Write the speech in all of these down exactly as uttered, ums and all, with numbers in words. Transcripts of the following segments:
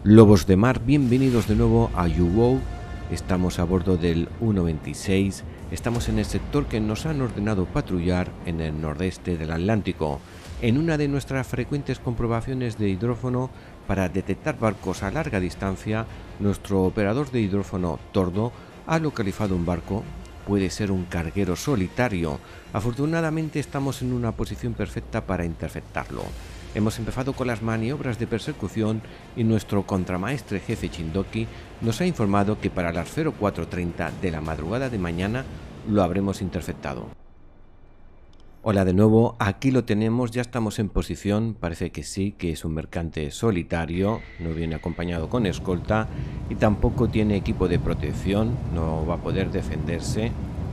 Lobos de mar, bienvenidos de nuevo a U-Wow. Estamos a bordo del U noventa y seis. Estamos en el sector que nos han ordenado patrullar en el nordeste del Atlántico, en una de nuestras frecuentes comprobaciones de hidrófono para detectar barcos a larga distancia. Nuestro operador de hidrófono Tordo ha localizado un barco. Puede ser un carguero solitario. Afortunadamente estamos en una posición perfecta para interceptarlo. Hemos empezado con las maniobras de persecución y nuestro contramaestre jefe Chindoki nos ha informado que para las cero cuatro treinta de la madrugada de mañana lo habremos interceptado. Hola de nuevo, aquí lo tenemos, ya estamos en posición. Parece que sí, que es un mercante solitario, no viene acompañado con escolta y tampoco tiene equipo de protección, no va a poder defenderse.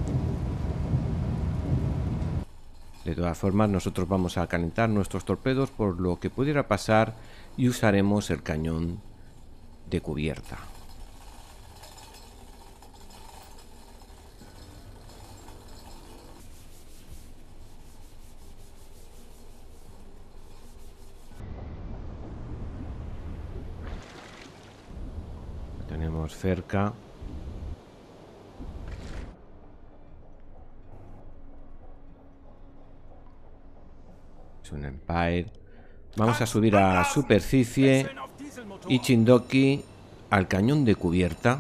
De todas formas, nosotros vamos a calentar nuestros torpedos por lo que pudiera pasar y usaremos el cañón de cubierta. Lo tenemos cerca. Es un Empire. Vamos a subir a superficie y Chindoki al cañón de cubierta.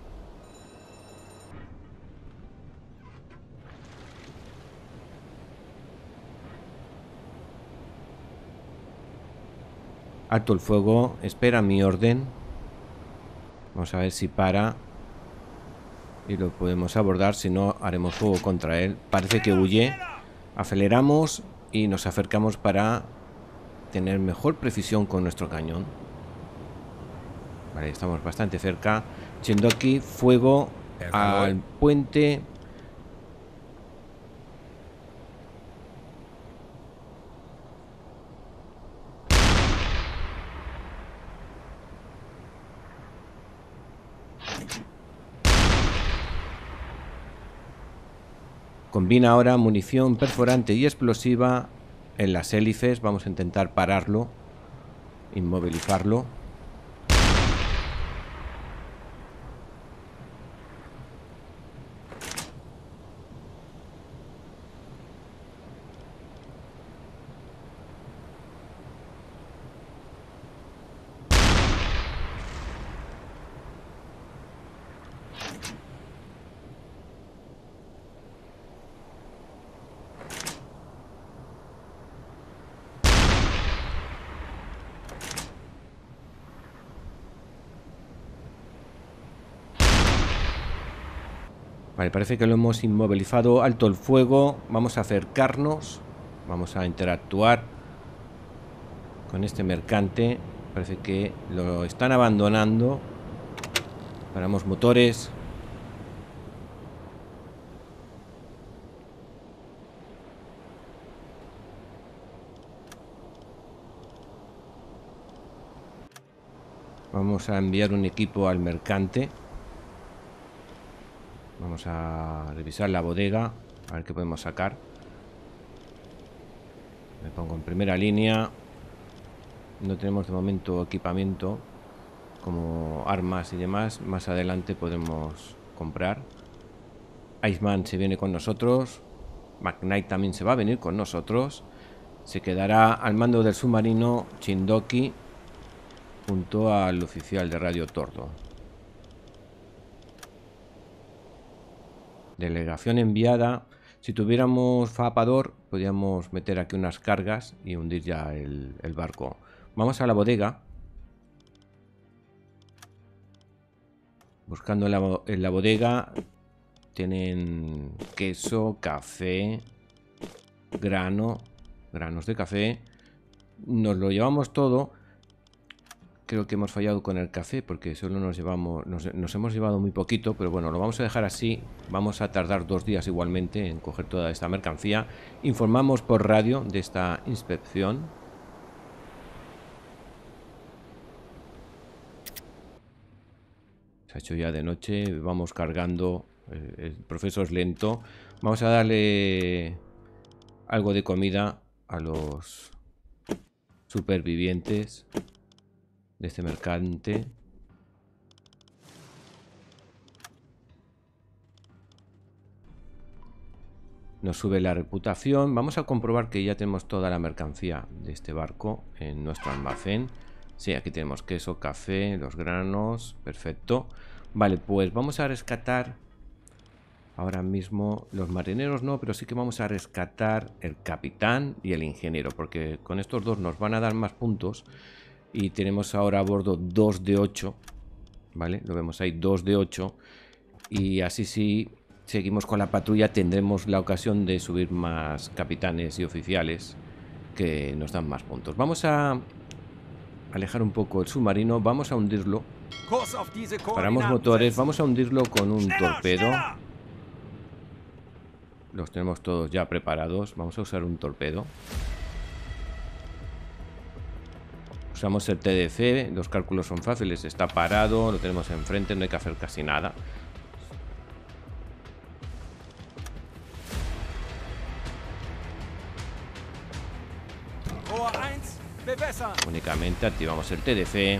Alto el fuego, espera mi orden. Vamos a ver si para y lo podemos abordar, si no haremos fuego contra él. Parece que huye. Aceleramos y nos acercamos para tener mejor precisión con nuestro cañón. Vale, estamos bastante cerca. Chindoki, fuego al puente. Combina ahora munición perforante y explosiva en las hélices. Vamos a intentar pararlo, inmovilizarlo. Vale, parece que lo hemos inmovilizado. Alto el fuego. Vamos a acercarnos. Vamos a interactuar con este mercante. Parece que lo están abandonando. Paramos motores. Vamos a enviar un equipo al mercante. Vamos a revisar la bodega, a ver qué podemos sacar. Me pongo en primera línea. No tenemos de momento equipamiento como armas y demás. Más adelante podemos comprar. Iceman se viene con nosotros. McKnight también se va a venir con nosotros. Se quedará al mando del submarino Chindoki junto al oficial de radio Tordo. Delegación enviada. Si tuviéramos fapador, podríamos meter aquí unas cargas y hundir ya el, el barco. Vamos a la bodega. Buscando en la, en la bodega. Tienen queso, café, grano, granos de café. Nos lo llevamos todo. Creo que hemos fallado con el café porque solo nos llevamos, nos, nos hemos llevado muy poquito, pero bueno, lo vamos a dejar así. Vamos a tardar dos días igualmente en coger toda esta mercancía. Informamos por radio de esta inspección. Se ha hecho ya de noche, vamos cargando. El, el proceso es lento. Vamos a darle algo de comida a los supervivientes. de este mercante. Nos sube la reputación. Vamos a comprobar que ya tenemos toda la mercancía de este barco en nuestro almacén. Sí, aquí tenemos queso, café, los granos. Perfecto. Vale, pues vamos a rescatar ahora mismo los marineros no, pero sí que vamos a rescatar el capitán y el ingeniero, porque con estos dos nos van a dar más puntos. Y tenemos ahora a bordo dos de ocho. Vale, lo vemos ahí, dos de ocho. Y así sí... seguimos con la patrulla, tendremos la ocasión de subir más capitanes y oficiales que nos dan más puntos. Vamos a alejar un poco el submarino, vamos a hundirlo. Paramos motores, vamos a hundirlo con un torpedo. Los tenemos todos ya preparados. Vamos a usar un torpedo. Usamos el T D C, los cálculos son fáciles, está parado, lo tenemos enfrente, no hay que hacer casi nada. Únicamente activamos el T D C.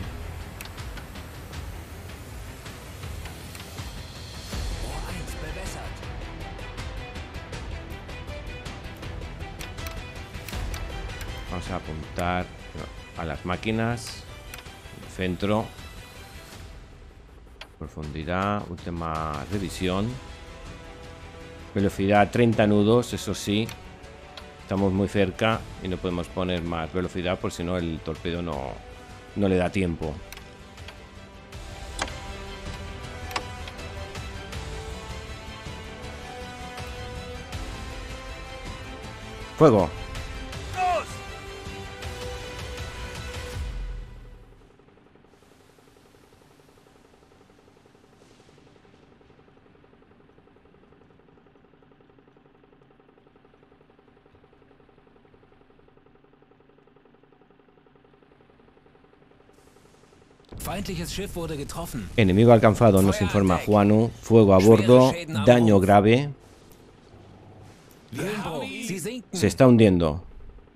Vamos a apuntar a las máquinas. Centro. Profundidad. Última revisión. Velocidad treinta nudos, eso sí. Estamos muy cerca y no podemos poner más velocidad, por si no el torpedo no, no le da tiempo. ¡Fuego! Enemigo alcanzado, nos informa Juanu. Fuego a bordo, daño grave. Se está hundiendo.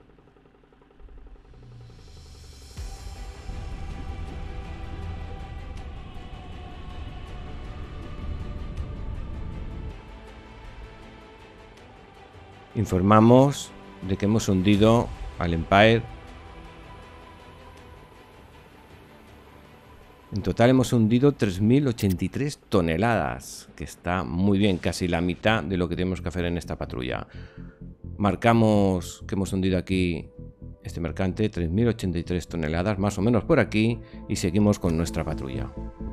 Informamos de que hemos hundido al Empire. En total hemos hundido tres mil ochenta y tres toneladas, que está muy bien, casi la mitad de lo que tenemos que hacer en esta patrulla. Marcamos que hemos hundido aquí este mercante, tres mil ochenta y tres toneladas, más o menos por aquí, y seguimos con nuestra patrulla.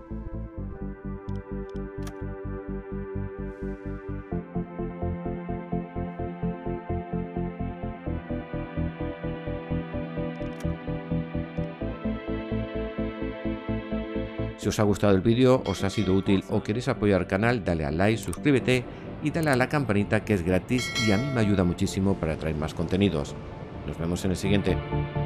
Si os ha gustado el vídeo, os ha sido útil o queréis apoyar al canal, dale al like, suscríbete y dale a la campanita, que es gratis y a mí me ayuda muchísimo para traer más contenidos. Nos vemos en el siguiente.